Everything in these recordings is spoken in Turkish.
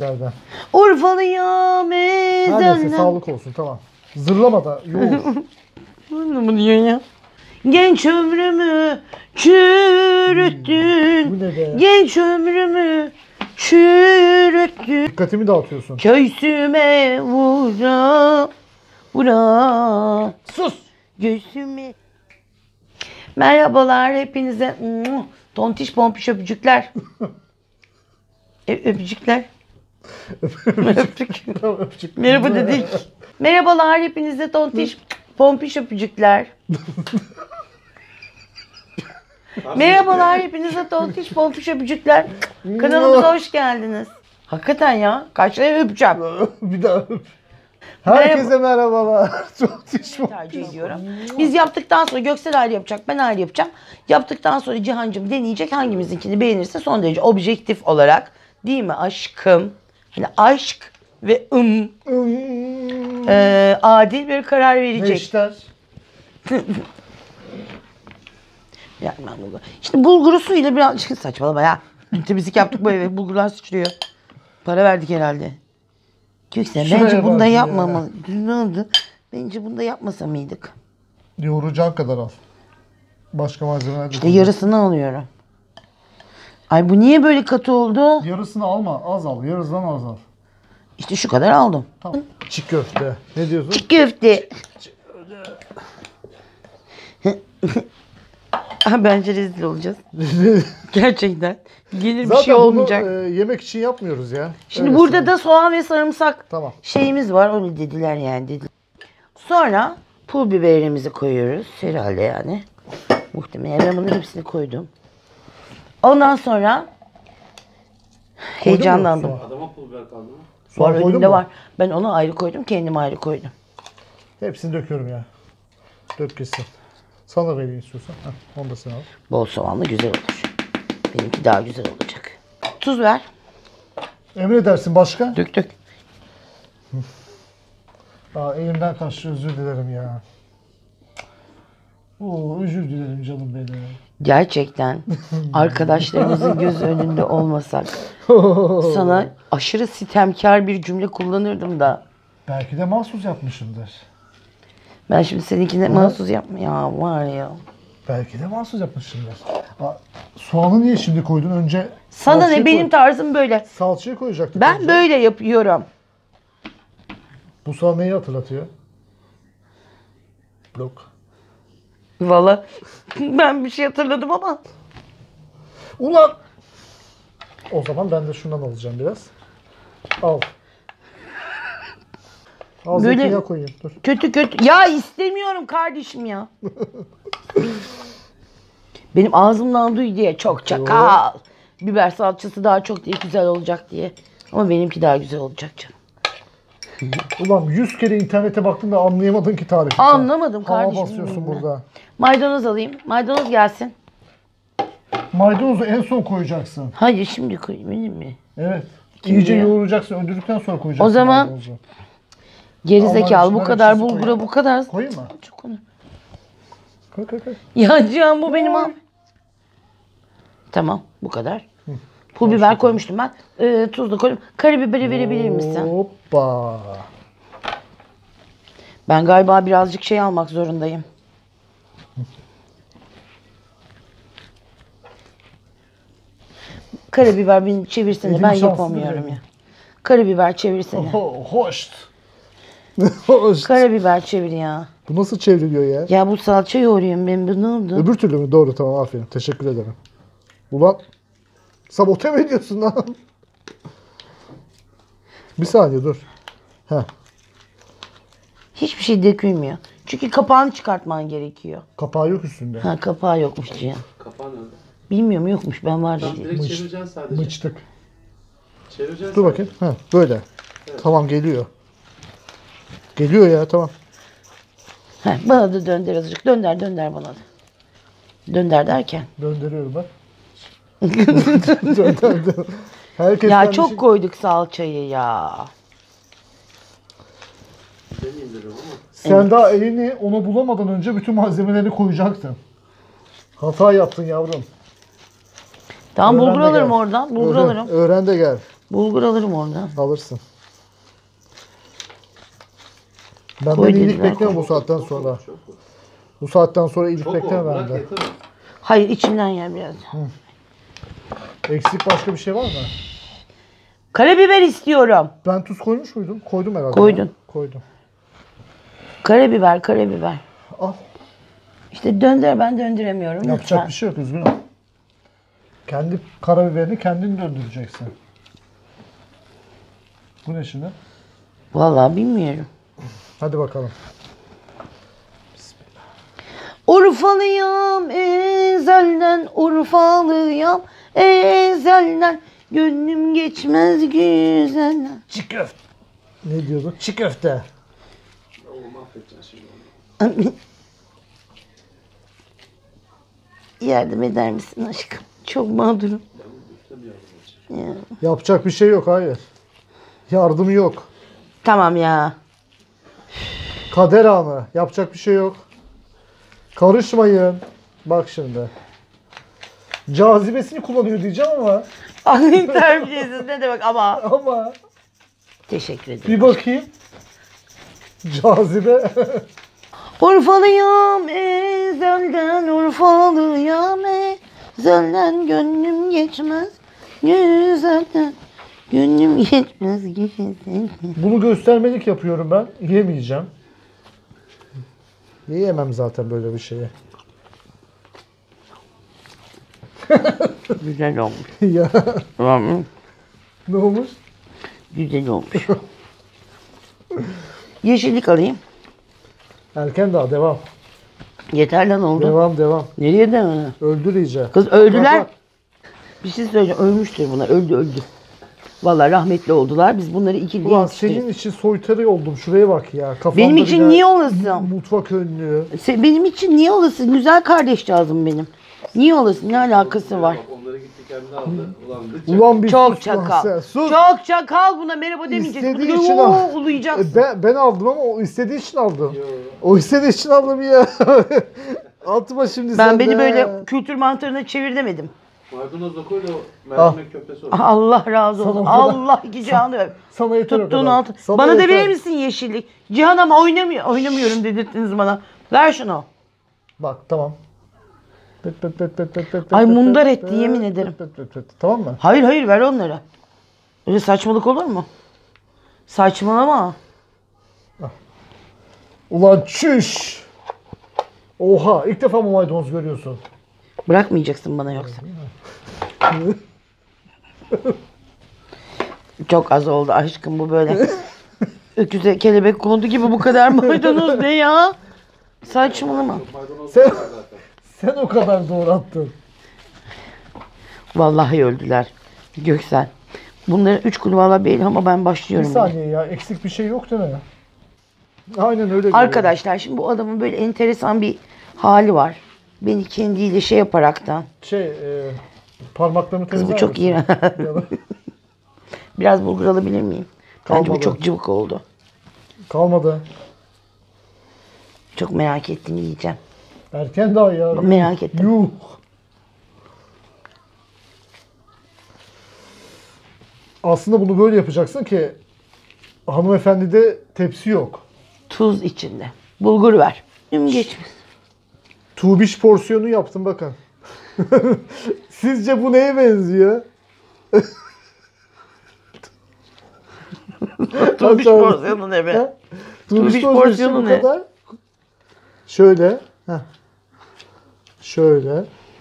yemeklerden. Urfalıyım Her neyse sağlık olsun tamam. Zırlama da yoğur. Ne diyor ya? Genç ömrümü çürüttün. Bu ne be? Genç ömrümü çürüttün. Dikkatimi dağıtıyorsun. Göğsüme vura vura. Sus! Göğsüme. Merhabalar hepinize. Tontiş pompiş öpücükler. Öpücükler. Öptük. Tamam, öpücük. Merhaba dedik. Merhabalar hepinize tontiş pompiş öpücükler. Merhabalar hepinize tontiş pompiş öpücükler. Kanalımıza hoş geldiniz. Hakikaten ya. Kaç tane öpeceğim. Bir daha öp. Herkese merhabalar. Çok Tercih ediyorum. Biz yaptıktan sonra Göksel ayrı yapacak, ben ayrı yapacağım. Yaptıktan sonra Cihancığım deneyecek, hangimizinkini beğenirse son derece objektif olarak, değil mi aşkım? Hani aşk ve adil bir karar verecek. Neşter. Yani ben bulgur. İşte bulguru suyla birazcık saçmalama ya. Temizlik yaptık bu eve, bulgurlar sıçrıyor. Para verdik herhalde. Göksel bence bunda yapmamalı. Ne oldu? Bence bunda yapmasa mıydık? Yoğuracağın kadar al. Başka malzemeler de İşte yarısını alıyorum. Ay bu niye böyle katı oldu? Yarısını alma. Az al. Yarısından az al. İşte şu kadar aldım. Tamam. Çiğ köfte. Ne diyorsun? Çiğ köfte. Bence rezil olacağız. Gerçekten. Gelir bir Zaten şey olmayacak. bunu yemek için yapmıyoruz ya. Şimdi Öyle burada söyleyeyim. da soğan ve sarımsak Tamam. şeyimiz var. Onu dediler yani. Dediler. Sonra pul biberimizi koyuyoruz. Herhalde yani. Muhtemelen ben bunların hepsini koydum. Ondan sonra heyecanlandım. mu Adama pul biber kaldı mı? Soğan Var koydun önünde mu? var. Ben onu ayrı koydum. Kendim ayrı koydum. Hepsini döküyorum ya. Dök gitsin. Sana vereyim istiyorsan. Heh, onu da sen al. Bol soğanlı güzel olur. Benimki daha güzel olacak. Tuz ver. Emredersin başka? Dök dök. Aa, elimden kaçtı, özür dilerim ya. Oo, özür dilerim canım benim. Gerçekten arkadaşlarımızın göz önünde olmasak sana aşırı sitemkar bir cümle kullanırdım da. Belki de mahsus yapmışımdır. Ben şimdi seninkine mahsus yapma. Ya var ya. Belki de mahsus yapmışımdır. Aa, soğanı niye şimdi koydun? Önce Sana salçayı ne, benim tarzım böyle. salçayı koyacaktık. Ben önce. böyle yapıyorum. Bu soğan neyi hatırlatıyor? Blok. Valla ben bir şey hatırladım ama. Ulan! O zaman ben de şundan alacağım biraz. Al. Az Böyle- zeytinyağı koyayım. Dur. Kötü kötü. Ya istemiyorum kardeşim ya. Benim ağzımdan duy diye çok çakal. Biber salçası daha çok diye güzel olacak diye. Ama benimki daha güzel olacak canım. Ulan 100 kere internete baktın da anlayamadın ki tarifi. sen. Anlamadım Hava kardeşim. basıyorsun burada. Maydanoz alayım. Maydanoz gelsin. Maydanozu en son koyacaksın. Hayır şimdi koyayım benim mi? Evet. Kim İyice diyor? yoğuracaksın. Öldürdükten sonra koyacaksın. O zaman- maydanozu. Geri Allah zekalı bu aşkına kadar hepsini bulgura koyayım. bu kadar. Koyayım mı? Çok onu. Koy koy koy. Ya Cihan bu benim Koy. al. Tamam bu kadar. Pul biber koymuştum ben. Tuz da koydum. Karabiberi verebilir misin? Hoppa. Ben galiba birazcık şey almak zorundayım. Karabiber beni çevirsene. Elim Ben şanslı yapamıyorum benim. ya. Karabiber çevirsene. Hoş. Hoş. Karabiber çevir ya. Bu nasıl çevriliyor ya? Ya bu salça yoğuruyorum ben. Bu ne oldu? Öbür türlü mü? Doğru tamam aferin. Teşekkür ederim. Ulan sabote mi ediyorsun lan? Bir saniye dur. Heh. Hiçbir şey dökülmüyor. Çünkü kapağını çıkartman gerekiyor. Kapağı yok üstünde. Ha kapağı yokmuş Cihan. Kapağı nerede? Bilmiyorum yokmuş ben var Tamam, dedi. direkt Mıç- çevireceksin sadece. Mıçtık. Çevireceksin Dur bakayım. Ha böyle. Tamam geliyor. Geliyor ya tamam. Ha, bana da dönder azıcık. Dönder bana da. Dönder derken. Döndürüyorum bak. Döndürdüm. Herkes Ya kendi çok şey- koyduk salçayı ya. Seni indiriyorum ama. Sen daha elini onu bulamadan önce bütün malzemeleri koyacaktın. Hata yaptın yavrum. Tamam Öğren bulgur de alırım gel. oradan. Bulgur Öğren- alırım. Öğren de gel. Bulgur alırım oradan. Alırsın. Benden Koy iyilik dediler, bekleme bu saatten sonra. Bu saatten sonra iyilik Çok bekleme oldu. Bırak benden. yeter mi? Hayır içimden yer biraz. Eksik başka bir şey var mı? Karabiber istiyorum. Ben tuz koymuş muydum? Koydum herhalde. Koydun. Ya. Koydum. Karabiber, karabiber. Al. İşte döndür, ben döndüremiyorum. Yapacak lütfen. bir şey yok, üzgünüm. Kendi karabiberini kendin döndüreceksin. Bu ne şimdi? Vallahi bilmiyorum. Hadi bakalım. Urfalıyam ezelden, Urfalıyam ezelden. Gönlüm geçmez güzelden. Çiğ köfte. Ne diyordu? Çiğ köfte. Oğlum mahvedeceksin şimdi onu. Yardım eder misin aşkım? Çok mağdurum. Ben üstte bir yardım edeceğim. Ya. Yapacak bir şey yok, hayır. Yardım yok. Tamam ya. Kader anı. Yapacak bir şey yok. Karışmayın. Bak şimdi. Cazibesini kullanıyor diyeceğim ama. Ay terbiyesiz ne demek ama. Teşekkür ederim. Bir bakayım. Cazibe. Urfalıyam ezelden, Urfalıyam ezelden. Gönlüm geçmez güzelden. Gönlüm geçmez güzelden. Bunu göstermelik yapıyorum ben. Yemeyeceğim. Yiyemem zaten böyle bir şeyi. Güzel olmuş. Ya Tamam. ne olmuş? Güzel olmuş. Yeşillik alayım. Erken daha devam. Yeter lan oldu. Devam. Nereye devam? Öldür iyice. Kız öldüler. Bak, Bir şey söyleyeceğim. Ölmüştür bunlar. Öldü. Vallahi rahmetli oldular. Biz bunları iki bak. Ulan yetiştirdik. senin için soytarı oldum. Şuraya bak ya. Kafamda Benim bir için de niye olasın? Mutfak önlüğü. Benim için niye olasın? Güzel kardeşcağızım benim. Niye olasın? Ne alakası var? Bak onları gitti kendi aldı. Ulan lütfen. Ulan bir Çok sus lan çakal. sen. Sus. Çok çakal buna merhaba demeyeceksin. İstediği Bunu için oo, al. uluyacaksın. Ben aldım ama o istediği için aldım. Yo. O istediği için aldım ya. Atma şimdi Ben sen beni de. böyle kültür mantarına çevir demedim. Maydanoz da koy da o mercimek köftesi olsun. Allah razı Sana olsun. o kadar- Allah iki canı öp. Sana yeter o Tuttuğun kadar. altı. Sana Bana da yeter. verir misin yeşillik? Cihan ama oynamıyorum dedirttiniz bana. Ver şunu. Bak tamam. Ay, mundar etti, yemin ederim. Tamam mı? Hayır ver onları. Öyle saçmalık olur mu? Saçmalama. Ulan çüş. Oha ilk defa mı maydanoz görüyorsun? Bırakmayacaksın bana yoksa. Çok az oldu aşkım bu böyle. Öküze kelebek kondu gibi bu kadar maydanoz ne ya? Saçmalama. Maydanoz Sen- var zaten. Sen o kadar doğrattın. Vallahi öldüler. Göksel. Bunların 3 günü valla belli ama ben Bir başlıyorum. bile. saniye ya eksik bir şey yok değil mi? Aynen öyle. görüyorum. Arkadaşlar şimdi bu adamın böyle enteresan bir hali var. Beni kendiyle şey yaparaktan. Parmaklarını Kız bu temizler çok misin? iyi. Ya da- Biraz bulgur alabilir miyim? Bence bu Kalmadı. çok cıvık oldu. Kalmadı. Çok merak ettim yiyeceğim. Erken daha ya. Merak ettim. Yuh. Aslında bunu böyle yapacaksın ki hanımefendide tepsi yok. Tuz içinde. Bulgur ver. Geçmiş. Tuğbiş porsiyonu yaptım bakın. Sizce bu neye benziyor? Tuğbiş Nasıl? porsiyonu ne be? Ha? Tuğbiş Tuğbiş porsiyonu porsiyonu ne? kadar. Şöyle. Heh. Şöyle.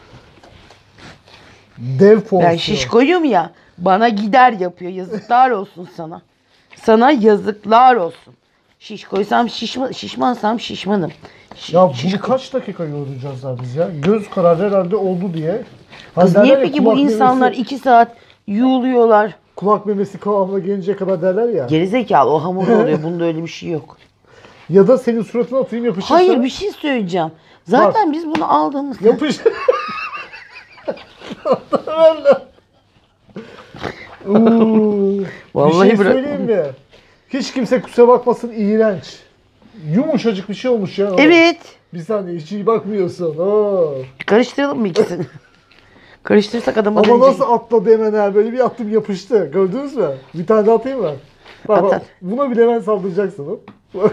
Dev porsiyon. Ben şişkoyum ya. Bana gider yapıyor. Yazıklar olsun sana. Sana yazıklar olsun. Şişkoysam şişmansam şişmanım. Ya bunu kaç dakika yoğuracağız daha biz ya? Göz kararı herhalde oldu diye. Hani Kız derler niye ya, peki bu kulak insanlar memesi- 2 saat yuğuluyorlar? kulak memesi kıvamına gelinceye kadar derler ya. Gerizekalı o hamur oluyor. Bunda öyle bir şey yok. Ya da senin suratına atayım yapışırsa. Hayır bir şey söyleyeceğim. Zaten biz bunu aldığımız... Yapış. Uuu. Vallahi bir şey bırak- söyleyeyim mi? Hiç kimse kusura bakmasın iğrenç. Yumuşacık bir şey olmuş ya. Evet. Bir saniye hiç iyi bakmıyorsun. Oo. Karıştıralım mı ikisini? Karıştırırsak adamı Ama deneyecek. nasıl atladı hemen ha? Böyle bir attım yapıştı. Gördünüz mü? Bir tane daha atayım mı? Bak, At, bak, at. buna bile hemen sallayacaksın. Hop. Bak.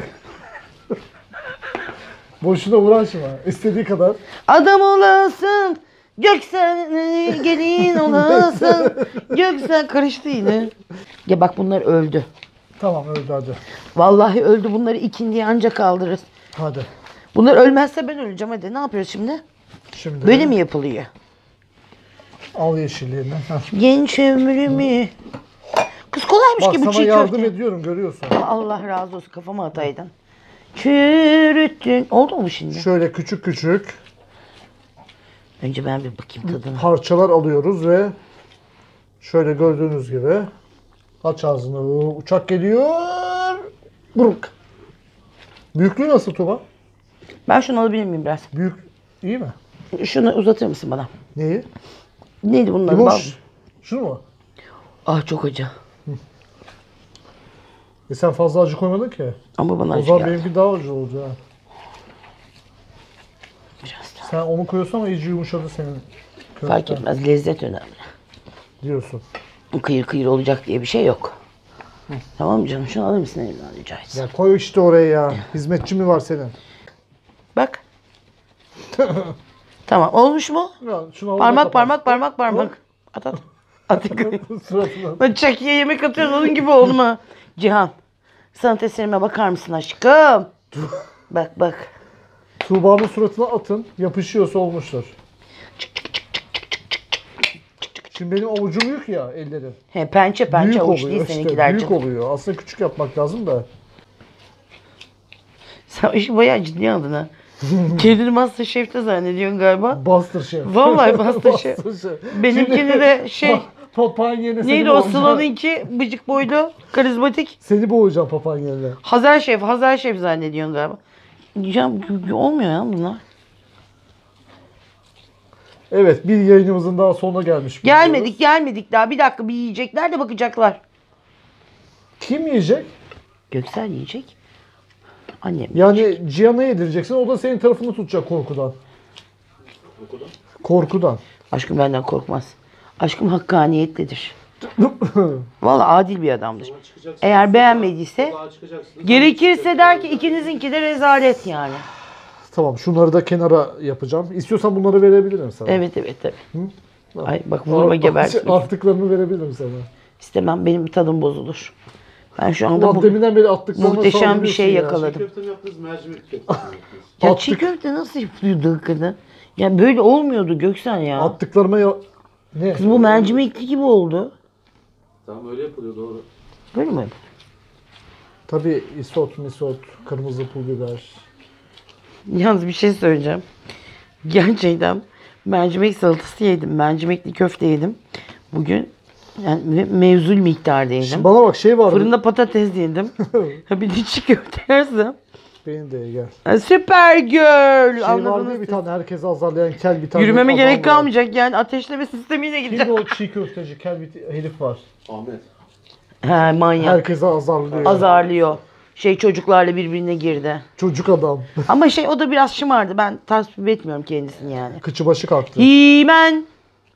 Boşuna uğraşma. İstediği kadar. Adam olasın. Göksel gelin olasın. Göksel karıştı yine. Ya bak bunlar öldü. Tamam öldü hadi. Vallahi öldü. Bunları ikindiye ancak kaldırırız. Hadi. Bunlar ölmezse ben öleceğim hadi. Ne yapıyoruz şimdi? Şimdi Böyle mi yapılıyor? al yeşilliğini. Heh. Genç ömrümü. Kız kolaymış Bak ki bu sana çiğ yardım köfte. ediyorum görüyorsun. Allah razı olsun kafama ataydın. Çürüttün. Oldu mu şimdi? Şöyle küçük küçük Önce ben bir bakayım tadına. parçalar alıyoruz ve şöyle gördüğünüz gibi aç ağzını. Uçak geliyor. Buruk. Büyüklüğü nasıl Tuba? Ben şunu alabilir miyim biraz? Büyük iyi mi? Şunu uzatır mısın bana? Neyi? Neydi bunlar? Limon. Bal- Şunu mu? Ah çok acı. Sen fazla acı koymadın ki. Ama bana O acı zaman geldi. benimki daha acı oldu ha. Biraz daha. Sen onu koyuyorsun ama iyice yumuşadı senin. Fark köften etmez. Lezzet önemli. diyorsun. Kıyır kıyır olacak diye bir şey yok. Tamam mı canım? Şunu alır mısın elimden rica etsem? Ya koy işte oraya ya. Hizmetçi mi var senin? Bak. Tamam. Olmuş mu? Ya, şunu al, Parmak kapat. parmak parmak parmak. At at. At. Suratına. Ben çakiye yemek atıyorum onun gibi olma. Cihan. Sanat eserime bakar mısın aşkım? Bak bak. Tuğba'nın suratına atın. Yapışıyorsa olmuştur. Şimdi benim avucum büyük ya ellerim. He, pençe pençe Büyük avuç oluyor değil işte. seninkiler Büyük canım. oluyor. Aslında küçük yapmak lazım da. Sen işi bayağı ciddi aldın ha. Kendini Masterchef'te zannediyorsun galiba. Buster Chef. Vallahi Buster Chef. Benimkini de şey, Papağan yerine neydi seni o boğacağım. Sıla'nınki bıcık boylu, karizmatik. Seni boğacağım papağan yerine. Hazar Şef zannediyorsun galiba. Ya olmuyor ya bunlar. Evet bir yayınımızın daha sonuna gelmiş. bulunuyoruz. Gelmedik daha. Bir dakika bir yiyecekler de bakacaklar. Kim yiyecek? Göksel yiyecek. Annem. Yani Cihan'a yedireceksin. O da senin tarafını tutacak korkudan. Okuda. Korkudan. Aşkım benden korkmaz. Aşkım hakkaniyetlidir. Vallahi adil bir adamdır. Sonra çıkacaksın. Eğer beğenmediyse Sokağa çıkacaksın. gerekirse der ki ikinizinki de rezalet yani. Tamam şunları da kenara yapacağım. İstiyorsan bunları verebilirim sana. Evet tabii. Ay bak vurma gebertin. Attıklarını verebilirim sana. İstemem benim tadım bozulur. Ben şu anda Ulan deminden beri attıklarını muhteşem bir şey sallıyorsun ya. yakaladım. Çiğ köfte mi yaptınız, mercimek köfte mi yaptınız? Ya Attık. çiğ köfte nasıl yapıyordu hakikaten? Ya böyle olmuyordu Göksel ya. Attıklarıma ya... Ne? Kız bu mercimekli gibi oldu. Tamam öyle yapılıyor doğru. Böyle mi? Tabii isot, misot, kırmızı pul biber. Yalnız bir şey söyleyeceğim. Gerçekten mercimek salatası yedim. Mercimekli köfte yedim. Bugün yani mevzul miktarda yedim. Şimdi bana bak şey vardı. Fırında patates yedim. Ha bir de çiğ köfte yersem. Benim de gel. Ha, süper girl. Şey Anladınız vardı ya bir siz. tane herkese azarlayan kel bir tane. Yürümeme adam gerek var. kalmayacak yani ateşleme sistemiyle Kimdi gideceğim. o çiğ köfteci kel bir herif var. Ahmet. He manyak. Herkese azarlıyor. Azarlıyor. Şey çocuklarla birbirine girdi. Çocuk adam. Ama şey o da biraz şımardı. Ben tasvip etmiyorum kendisini yani. Kıçı başı kalktı. Himen.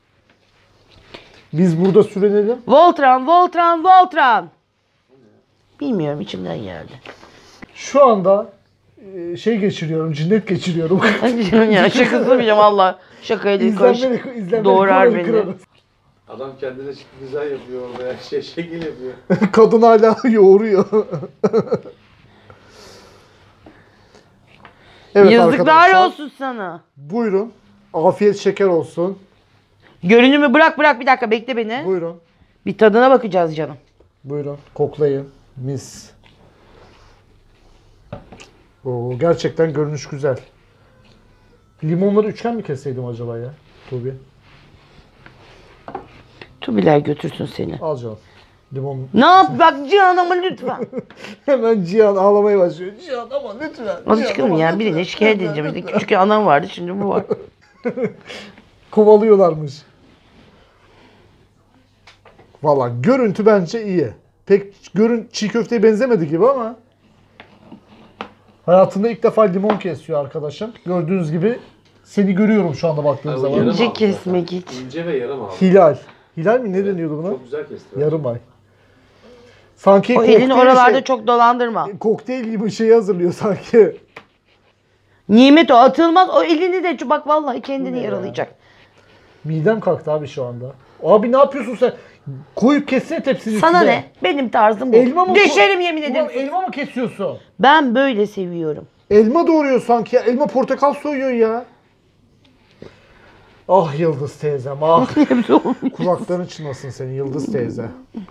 Biz burada sürenelim. Voltran. Bilmiyorum içimden geldi. Şu anda şey geçiriyorum, cinnet geçiriyorum. ya şakasını bileceğim valla. Şakayla İzlenmeleri doğrar kırarız, beni. kırarız. Adam kendine güzel yapıyor orada ya. Şekil yapıyor. Kadın hala yoğuruyor. Evet Yazıklar arkadaşlar. olsun sana. Buyurun. Afiyet şeker olsun. Görünümü bırak bir dakika bekle beni. Buyurun. Bir tadına bakacağız canım. Buyurun. Koklayın. Mis. Oo, gerçekten görünüş güzel. Limonları üçgen mi kesseydim acaba ya? Tuğbi. Tubiler götürsün seni. Al canım. Limon. Ne yap bak Cihan ama lütfen. Hemen Cihan ağlamaya başlıyor. Cihan ama lütfen. Cihan Alışkınım ama ya lütfen. birine şikayet edeceğim. İşte küçük anam vardı şimdi bu var. Kovalıyorlarmış. Valla görüntü bence iyi. Pek çiğ köfteye benzemedi gibi ama. Hayatında ilk defa limon kesiyor arkadaşım. Gördüğünüz gibi Seni görüyorum şu anda baktığım Abi, zaman. yarım İnce aldı kesmek zaten. için. İnce ve yarım aldı. Hilal. Hilal mi? Ne deniyordu buna? Çok güzel kesti. Yarım ay. Sanki O elini kokteyl oralarda çok dolandırma. kokteyl gibi şey hazırlıyor sanki. Nimet o atılmaz. O elini de bak vallahi kendini Bu ne ya? yaralayacak. Midem kalktı abi şu anda. Abi ne yapıyorsun sen? Koyup kessene tepsinin Sana içine. ne? Benim tarzım bu. Elma mı? Düşerim yemin Ulan ederim. elma mı kesiyorsun? Ben böyle seviyorum. Elma doğuruyor sanki ya. Elma portakal soyuyor ya. Ah Yıldız teyzem ah. Kulakların çınlasın senin Yıldız teyze.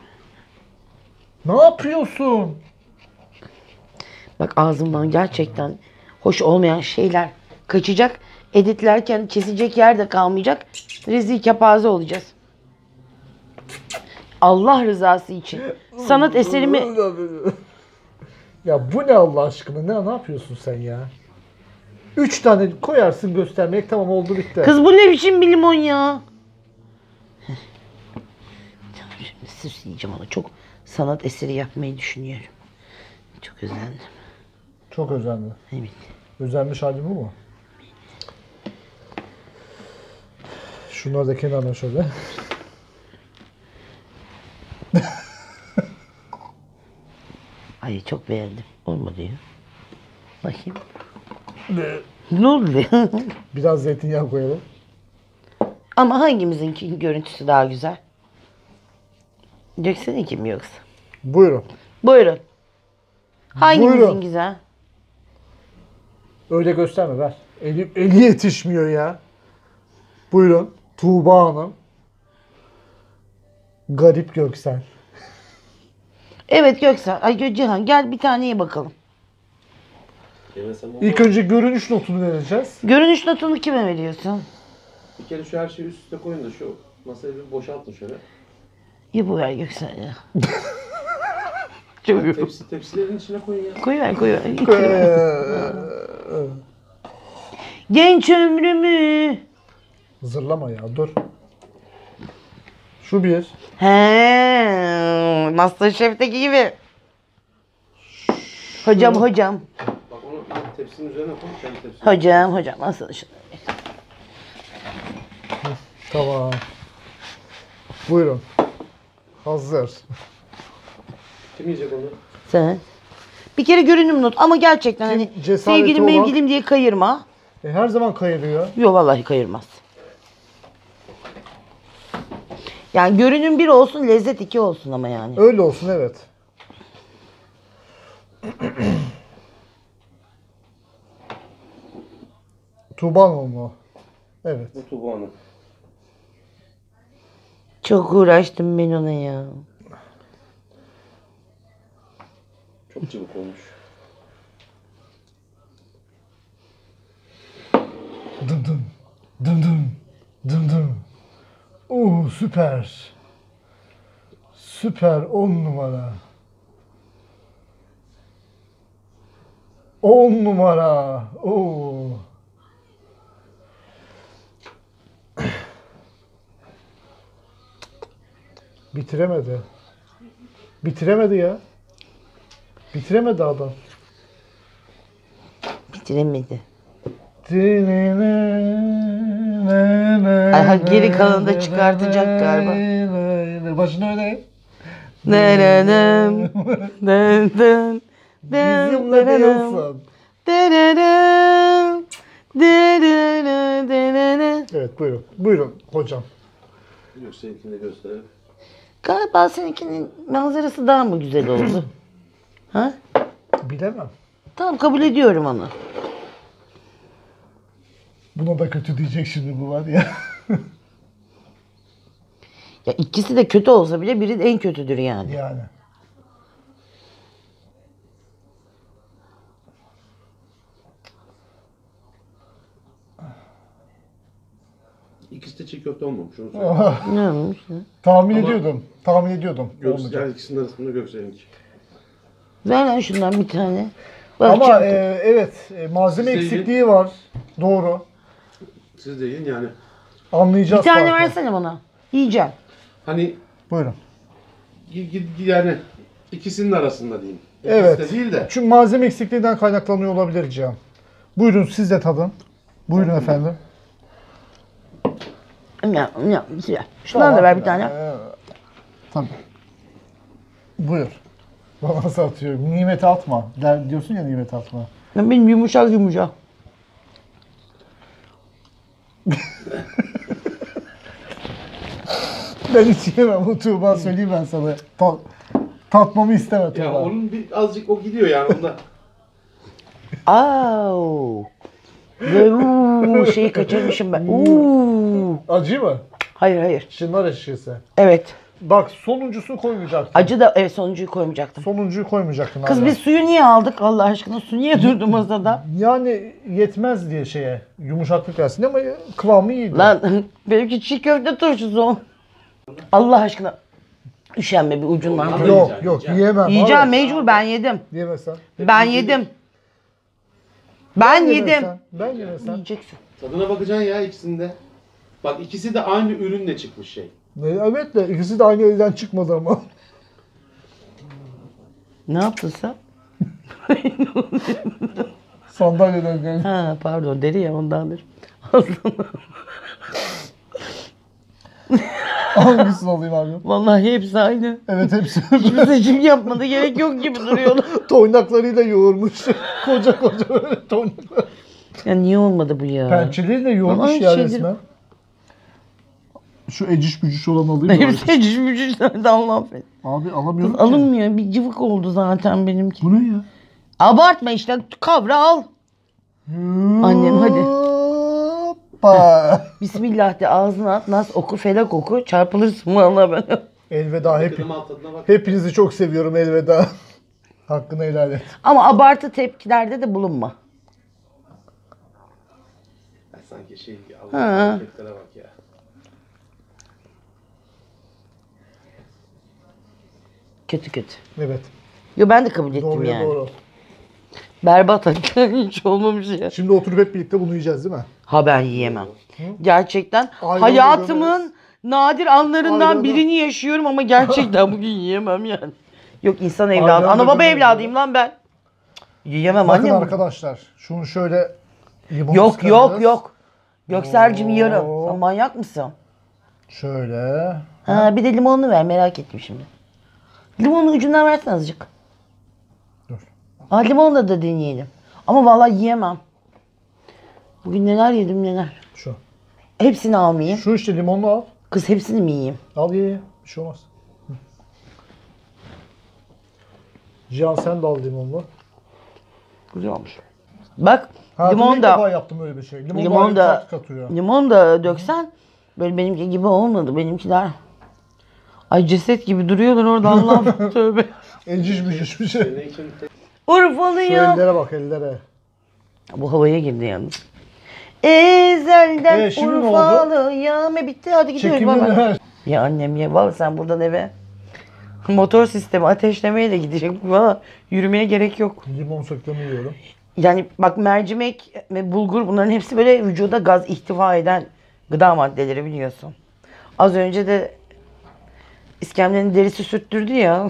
Ne yapıyorsun? Bak ağzımdan gerçekten hoş olmayan şeyler kaçacak. Editlerken kesecek yer de kalmayacak. Rezil kepaze olacağız. Allah rızası için. Sanat eserimi... Ya bu ne Allah aşkına? Ne yapıyorsun sen ya? 3 tane koyarsın göstermek tamam oldu bitti. Kız bu ne biçim bir limon ya? Şimdi süsleyeceğim onu. Çok sanat eseri yapmayı düşünüyorum. Çok özendim. Çok özenli. Evet. Özenmiş hali bu mu? Şunları da kenarına şöyle. Ay çok beğendim. Olmadı ya. Bakayım. Ne oldu? Biraz zeytinyağı koyalım. Ama hangimizinki görüntüsü daha güzel? Dökseninki mi yoksa? Buyurun. Buyurun. Hangimizin Buyurun. güzel? Öyle gösterme ver. Eli yetişmiyor ya. Buyurun. Tuğba Hanım. Garip Göksel. Evet Göksel. Ay Cihan gel bir taneye bakalım. Yemesem olmaz. İlk önce görünüş notunu vereceğiz. Görünüş notunu kime veriyorsun? Bir kere şu her şeyi üst üste koyun da şu masayı bir boşaltın şöyle. Yapıver Göksel ya. Çok iyi. Tepsilerin içine koyun ya. Koyuver. Genç ömrümü. Zırlama ya dur. Şu bir. He, Masterchef'teki gibi. Hocam. Bak onu tepsinin üzerine koy. Kendi tepsine. Hocam nasıl şunu? Tamam. Buyurun. Hazır. Kim yiyecek onu? Sen. Bir kere görünüm not ama gerçekten Kim hani cesareti sevgilim olan- mevgilim diye kayırma. Her zaman kayırıyor. Yok vallahi kayırmaz. Yani görünüm bir olsun, lezzet iki olsun ama yani. Öyle olsun evet. Tuğba Hanım mı? Evet. Bu Tuğba Hanım. Çok uğraştım ben ona ya. Çok cıvık olmuş. Dım dım. Dım dım. Dım dım. Oo süper. Süper 10 numara. 10 numara. Oo. Bitiremedi. Bitiremedi ya. Bitiremedi adam. Bitiremedi. Ay, geri kalanı da çıkartacak galiba. Başını öyle. Bizimle değilsin. Evet buyurun. Buyurun hocam. Yok seninkini de gösterelim. Galiba seninkinin manzarası daha mı güzel oldu? Ha? Bilemem. Tamam kabul ediyorum onu. Buna da kötü diyecek şimdi bu var ya. Ya ikisi de kötü olsa bile biri en kötüdür yani. Yani. İkisi de çiğ köfte olmamış. Onu söyleyeyim. Ne olmuş? Ya? Tahmin Ama- ediyordum. Tahmin ediyordum. Göksel, Olmayacak. yani ikisinin arasında Göksel'inki. Ver lan şundan bir tane. Ama Bakacağım. evet malzeme Siz de eksikliği var. Doğru. Siz de yiyin yani. Anlayacağız Bir tane farkı. versene bana. Yiyeceğim. Hani Buyurun. yani ikisinin arasında diyeyim. İkisi Evet. de değil de. Çünkü malzeme eksikliğinden kaynaklanıyor olabilir Cihan. Buyurun siz de tadın. Buyurun efendim. Şundan da ver bir tane. Tabii. Buyur. Bana nasıl atıyor? Nimeti atma. Diyorsun ya nimeti atma. Benim yumuşak yumuşak. Ben hiç yemem bu Tuğba, söyleyeyim ben sana. Tatmamı isteme Tuğba. Ya onun bir azıcık o gidiyor yani onda. Au. Ve şeyi kaçırmışım ben. Acı mı? Hayır. Şınlar eşkisi. Evet. Bak sonuncusunu koymayacaktın. Acı da evet sonuncuyu koymayacaktım. Sonuncuyu koymayacaktın. Kız hala. biz suyu niye aldık Allah aşkına? Su niye durdu masada? Yani yetmez diye şeye yumuşaklık versin ama kıvamı iyiydi. Lan benimki çiğ köfte turşusu o. Allah aşkına. Üşenme bir ucundan. Ama Yok yiyeceksin. yiyemem. Yiyeceğim Abi. mecbur ben yedim. Yemesen. Ben yedim. Ben yedim. Yemesen. Ben yemesen. Yiyeceksin. Tadına bakacaksın ya ikisinde. Bak ikisi de aynı ürünle çıkmış şey. Evet de ikisi de aynı evden çıkmadı ama. Ne yaptın sen? Sandalyeden geldi. Ha pardon deri ya ondandır. Hangisini alayım abi? Vallahi hepsi aynı. Evet hepsi. Hiçbir seçim yapmada gerek yok gibi duruyordu. Toynaklarıyla yoğurmuş. koca böyle toynaklar. Ya niye olmadı bu ya? Pençeleriyle yoğurmuş Ama ya şeydir- resmen. Şu eciş bücüş olan alayım mı? Hepsi eciş bücüş nerede Allah affet. Abi alamıyorum Kız ki. alınmıyor. Bir cıvık oldu zaten benimki. Bu ne ya? Abartma işte kavra al. Annem hadi. Hoppa. Bismillah de ağzına at. Nas oku felak oku. Çarpılırsın vallahi ben. Elveda Tadına al, tadına bak. hepinizi çok seviyorum elveda. Hakkını helal et. Ama abartı tepkilerde de bulunma. Ya sanki şey Ha. Allah'ın hareketlere bak ya. Kötü. Evet. Yo ben de kabul ettim Doğruya yani. doğru. Berbat hakikaten hiç olmamış ya. Şimdi oturup hep birlikte bunu yiyeceğiz değil mi? Ha ben yiyemem. Gerçekten Ayranı hayatımın nadir anlarından Ayranı. birini yaşıyorum ama gerçekten bugün yiyemem yani. Yok insan evladı. Ayranı Ana baba gömüyorum. evladıyım lan ben. Yiyemem Bakın annem. arkadaşlar. Şunu şöyle limon Yok sıkarız. yok. Gökselcim yarım. Oo. Sen manyak mısın? Şöyle. Ha bir de limonunu ver merak ettim şimdi. Limonun ucundan versene azıcık. Dur. Aa limonla da deneyelim. Ama vallahi yiyemem. Bugün neler yedim neler. Şu. Hepsini almayayım. Şu işte limonlu al. Kız hepsini mi yiyeyim? Al ye. Bir şey olmaz. Hı. Cihan sen de al limonlu. Güzel olmuş. Bak Hayatımda limon ilk defa da yaptım öyle bir şey. Limon, limon ayrı bir da tat katıyor. limon da döksen böyle benimki gibi olmadı. Benimkiler ay ceset gibi duruyorlar orada Allah'ım tövbe. Eciş bücüş bir şey. Senin için tek- Şu Urfalıyım. ellere bak ellere. Bu havaya girdi yalnız. Ezelden Şimdi ne oldu? Urfalıyım. Bitti hadi gidiyoruz Çekimini baba. ver. Ya annem ya vallahi sen buradan eve motor sistemi ateşlemeyle gidecek. Valla yürümeye gerek yok. Limon sıktığımı yiyorum. Yani bak mercimek ve bulgur bunların hepsi böyle vücuda gaz ihtiva eden gıda maddeleri biliyorsun. Az önce de iskemlenin derisi sürttürdü ya.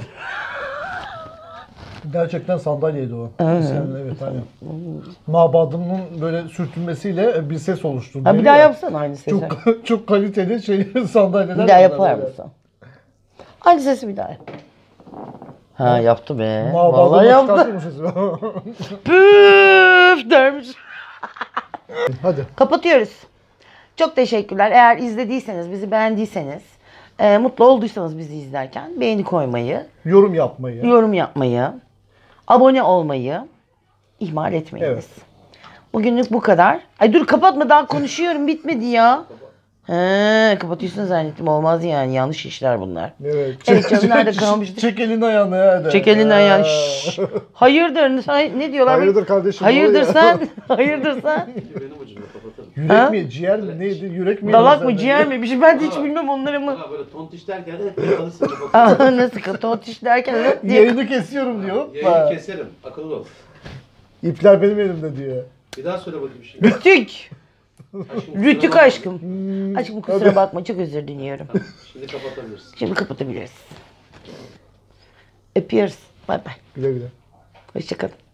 Gerçekten sandalyeydi o. Evet aynen. Mabadımın böyle sürtünmesiyle bir ses oluştu. Ha bir daha yapsana aynı sesi. Çok kaliteli şey sandalyeler. Bir daha yapar mısın? Aynı sesi bir daha yap. Ha yaptı be. Vallahi yaptı. Püf dermiş. Hadi. Kapatıyoruz. Çok teşekkürler. Eğer izlediyseniz, bizi beğendiyseniz, mutlu olduysanız bizi izlerken beğeni koymayı, Yorum yapmayı. yorum yapmayı, abone olmayı ihmal etmeyiniz. Evet. Bugünlük bu kadar. Ay dur kapatma daha konuşuyorum bitmedi ya. He, kapatıyorsun zannettim olmaz yani yanlış işler bunlar. Evet. Evet canım, nerede kalmıştık? Çek elini ayağını hadi. Çek elini ayağını. Şşş. Hayırdır ne diyorlar? Hayırdır kardeşim. Hayırdır oluyor? sen? Hayırdır sen? benim ucumda kapatalım. Yürek Ha? mi? Ciğer mi? Neydi? Yürek mi? Dalak mı ciğer mi? Bir şey ben de hiç bilmem onları mı. Valla böyle tontiş derken hep alırsın kapatalım. Aa, nasıl tontiş derken öyle diye. Yayını kesiyorum diyor. Yayını keserim. Akıllı ol. İpler benim elimde diyor. Bir daha söyle bakayım bir şey. Rütük. Aşkım, Rütük kusura aşkım. Hmm, Aşkım kusura bakma çok özür diliyorum. bakma. Şimdi kapatabilirsin. Şimdi kapatabiliriz. Öpüyoruz. Bay bay. Güle güle. Hoşçakalın.